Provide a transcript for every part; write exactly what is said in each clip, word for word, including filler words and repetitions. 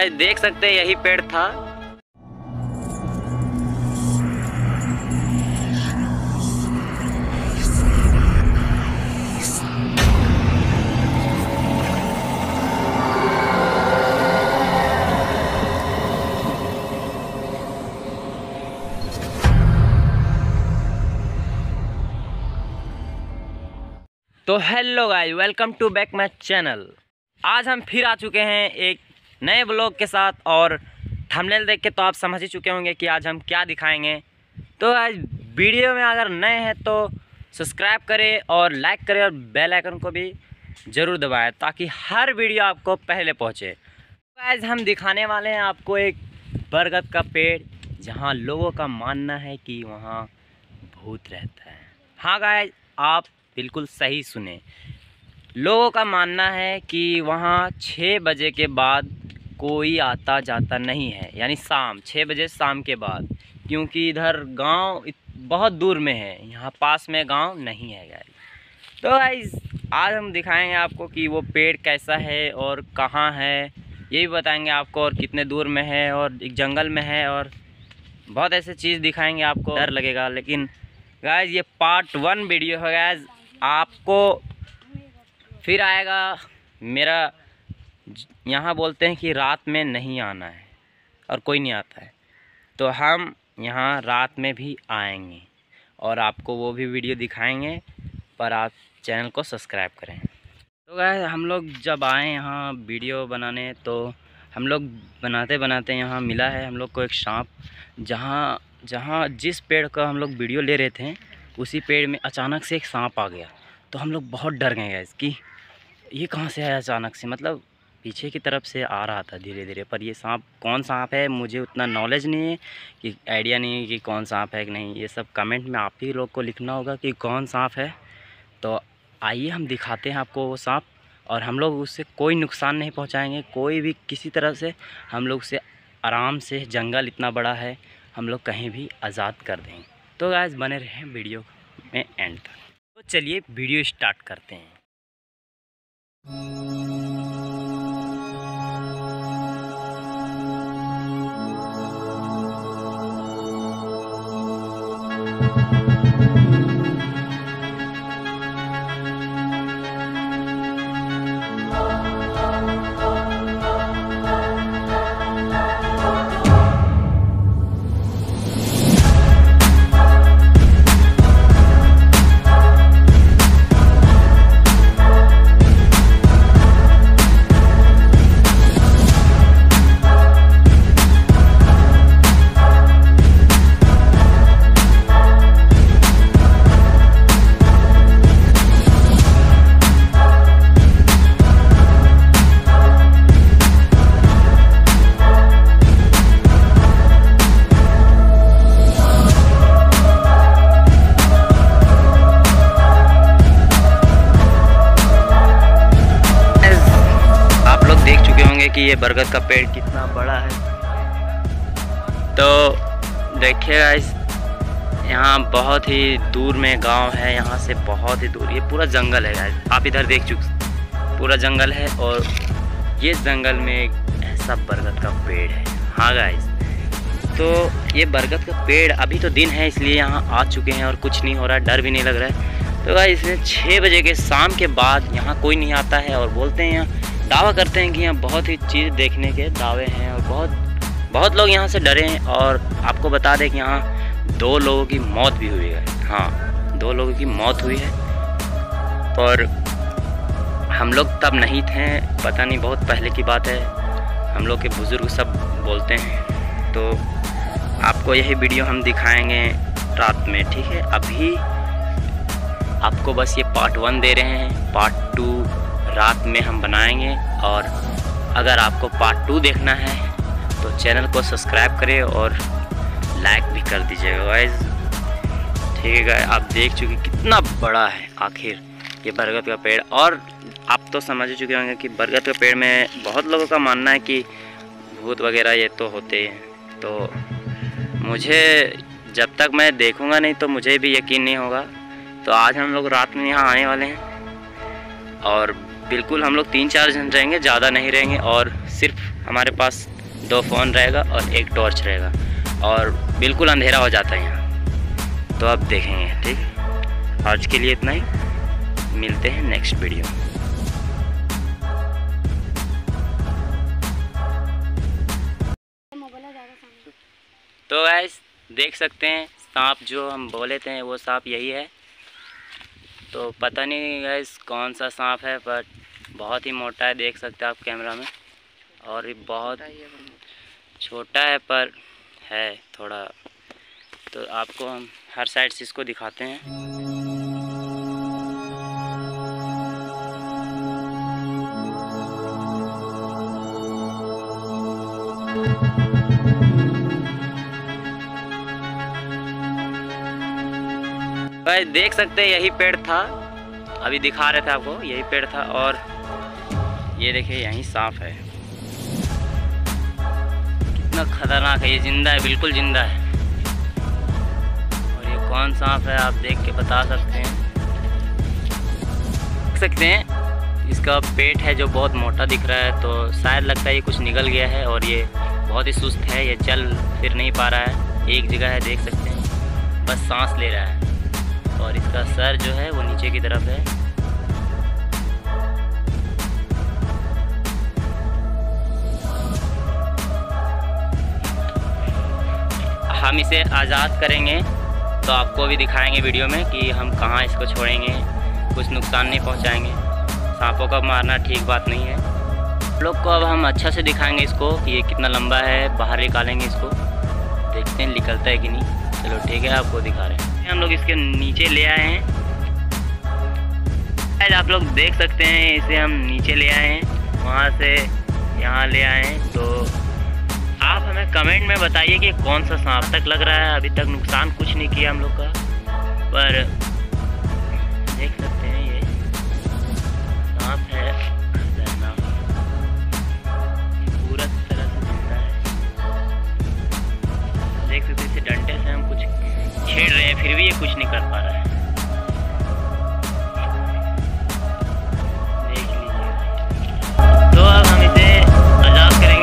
Guys देख सकते हैं यही पेड़ था। तो hello guys, welcome to back my channel. आज हम फिर आ चुके हैं एक नए ब्लॉग के साथ और थंबनेल देख के तो आप समझ ही चुके होंगे कि आज हम क्या दिखाएंगे। तो आज वीडियो में अगर नए हैं तो सब्सक्राइब करें और लाइक करें और बेल आइकन को भी ज़रूर दबाएं ताकि हर वीडियो आपको पहले पहुंचे। तो आज हम दिखाने वाले हैं आपको एक बरगद का पेड़, जहां लोगों का मानना है कि वहां भूत रहता है। हाँ गाइस, आप बिल्कुल सही सुने। लोगों का मानना है कि वहाँ छः बजे के बाद कोई आता जाता नहीं है, यानी शाम छः बजे शाम के बाद, क्योंकि इधर गांव बहुत दूर में है, यहाँ पास में गांव नहीं है गाइस। तो गाइस आज हम दिखाएंगे आपको कि वो पेड़ कैसा है और कहाँ है, ये भी बताएंगे आपको, और कितने दूर में है और एक जंगल में है, और बहुत ऐसे चीज़ दिखाएंगे आपको। डर लगेगा, लेकिन गाइस ये पार्ट वन वीडियो है गाइस। आपको फिर आएगा मेरा, यहाँ बोलते हैं कि रात में नहीं आना है और कोई नहीं आता है, तो हम यहाँ रात में भी आएंगे और आपको वो भी वीडियो दिखाएंगे, पर आप चैनल को सब्सक्राइब करें। तो गाइस हम लोग जब आए यहाँ वीडियो बनाने, तो हम लोग बनाते बनाते यहाँ मिला है हम लोग को एक सांप। जहाँ जहाँ जिस पेड़ का हम लोग वीडियो ले रहे थे उसी पेड़ में अचानक से एक सांप आ गया। तो हम लोग बहुत डर गए गाइस कि ये कहाँ से आया अचानक से, मतलब पीछे की तरफ से आ रहा था धीरे धीरे। पर ये सांप कौन सांप है मुझे उतना नॉलेज नहीं है, कि आइडिया नहीं है कि कौन सांप है कि नहीं। ये सब कमेंट में आप ही लोग को लिखना होगा कि कौन सांप है। तो आइए हम दिखाते हैं आपको वो सांप, और हम लोग उससे कोई नुकसान नहीं पहुँचाएँगे, कोई भी किसी तरह से। हम लोग उसे आराम से, जंगल इतना बड़ा है, हम लोग कहीं भी आज़ाद कर देंगे। तो गाइस बने रहें वीडियो में एंड तक। तो चलिए वीडियो स्टार्ट करते हैं। कि ये बरगद का पेड़ कितना बड़ा है। तो देखिएगा, इस यहाँ बहुत ही दूर में गांव है, यहाँ से बहुत ही दूर, ये पूरा जंगल है गाइस। आप इधर देख चुके, पूरा जंगल है, और ये जंगल में एक ऐसा बरगद का पेड़ है। हाँ गाइस, तो ये बरगद का पेड़, अभी तो दिन है इसलिए यहाँ आ चुके हैं और कुछ नहीं हो रहा है, डर भी नहीं लग रहा है। तो गाइस इसमें छः बजे के शाम के बाद यहाँ कोई नहीं आता है, और बोलते हैं यहाँ दावा करते हैं कि यहाँ बहुत ही चीज़ देखने के दावे हैं, और बहुत बहुत लोग यहाँ से डरे हैं। और आपको बता दें कि यहाँ दो लोगों की मौत भी हुई है। हाँ, दो लोगों की मौत हुई है, और हम लोग तब नहीं थे, पता नहीं, बहुत पहले की बात है। हम लोग के बुज़ुर्ग सब बोलते हैं। तो आपको यही वीडियो हम दिखाएंगे रात में, ठीक है। अभी आपको बस ये पार्ट वन दे रहे हैं, पार्ट टू रात में हम बनाएंगे। और अगर आपको पार्ट टू देखना है तो चैनल को सब्सक्राइब करें और लाइक भी कर दीजिएगा गाइस, ठीक है गाइस। आप देख चुके कितना बड़ा है आखिर ये बरगद का पेड़, और आप तो समझ चुके होंगे कि बरगद के पेड़ में बहुत लोगों का मानना है कि भूत वगैरह ये तो होते हैं। तो मुझे जब तक मैं देखूँगा नहीं तो मुझे भी यकीन नहीं होगा। तो आज हम लोग रात में यहाँ आने वाले हैं, और बिल्कुल हम लोग तीन चार जन रहेंगे, ज़्यादा नहीं रहेंगे, और सिर्फ हमारे पास दो फ़ोन रहेगा और एक टॉर्च रहेगा, और बिल्कुल अंधेरा हो जाता है यहाँ। तो अब देखेंगे, ठीक। आज के लिए इतना ही, मिलते हैं नेक्स्ट वीडियो। तो गाइस देख सकते हैं सांप जो हम बोले थे वो सांप यही है। तो पता नहीं गाइस कौन सा सांप है, बट बहुत ही मोटा है, देख सकते हैं आप कैमरा में, और ये बहुत छोटा है पर है थोड़ा। तो आपको हम हर साइड से इसको दिखाते हैं। भाई देख सकते हैं यही पेड़ था, अभी दिखा रहे थे आपको, यही पेड़ था, और ये देखिए यहीं सांप है। कितना खतरनाक है, ये जिंदा है, बिल्कुल जिंदा है। और ये कौन सांप है आप देख के बता सकते हैं। देख सकते हैं इसका पेट है जो बहुत मोटा दिख रहा है, तो शायद लगता है ये कुछ निकल गया है, और ये बहुत ही सुस्त है, ये चल फिर नहीं पा रहा है, एक जगह है, देख सकते हैं, बस सांस ले रहा है। और इसका सर जो है वो नीचे की तरफ है। हम इसे आज़ाद करेंगे तो आपको भी दिखाएंगे वीडियो में कि हम कहाँ इसको छोड़ेंगे, कुछ नुकसान नहीं पहुँचाएंगे। सांपों का मारना ठीक बात नहीं है। लोग को अब हम अच्छा से दिखाएंगे इसको कि ये कितना लंबा है, बाहर निकालेंगे इसको, देखते हैं निकलता है कि नहीं। चलो ठीक है, आपको दिखा रहे हैं। हम लोग इसके नीचे ले आए हैं, आप लोग देख सकते हैं, इसे हम नीचे ले आए हैं, वहाँ से यहाँ ले आए हैं। तो आप हमें कमेंट में बताइए कि कौन सा सांप तक लग रहा है। अभी तक नुकसान कुछ नहीं किया हम लोग का, पर देख सकते हैं ये सांप है खतरनाक, पूरा तरह से जिंदा है। देख सकते हैं इसे डंडे से हम कुछ छेड़ रहे हैं, फिर भी ये कुछ नहीं कर पा रहा है। देख लीजिए। तो अब हम इसे आज़ाद करेंगे।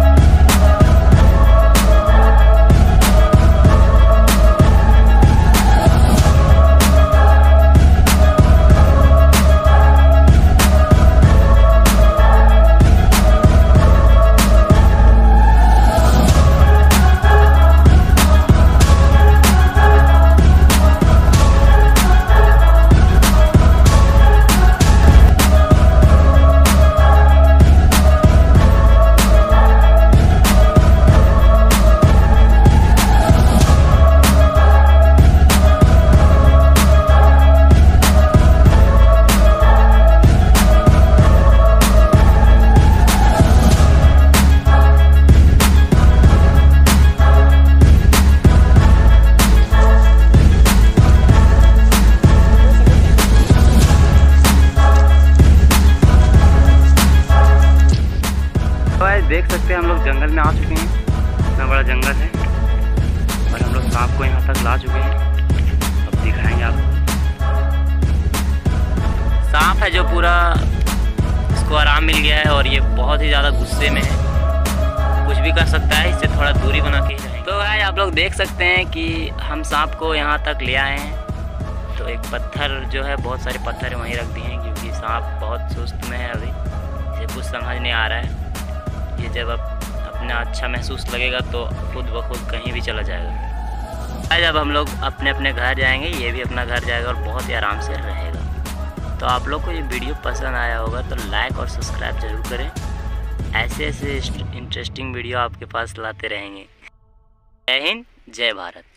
देख सकते हैं हम लोग जंगल में आ चुके हैं, इतना बड़ा जंगल है, और हम लोग सांप को यहाँ तक ला चुके हैं। अब दिखाएंगे आपको। सांप है जो पूरा, इसको आराम मिल गया है, और ये बहुत ही ज़्यादा गुस्से में है, कुछ भी कर सकता है, इससे थोड़ा दूरी बना के ही रहेंगे। तो भाई आप लोग देख सकते हैं कि हम सांप को यहाँ तक ले आए हैं। तो एक पत्थर जो है, बहुत सारे पत्थर वहीं रख दिए हैं, क्योंकि सांप बहुत सुस्त में है, अभी इसे कुछ समझ नहीं आ रहा है। ये जब अब अपना अच्छा महसूस लगेगा तो खुद ब खुद कहीं भी चला जाएगा। जब हम लोग अपने अपने घर जाएंगे, ये भी अपना घर जाएगा और बहुत ही आराम से रहेगा। तो आप लोग को ये वीडियो पसंद आया होगा तो लाइक और सब्सक्राइब ज़रूर करें। ऐसे ऐसे इंटरेस्टिंग वीडियो आपके पास लाते रहेंगे। जय हिंद, जय भारत।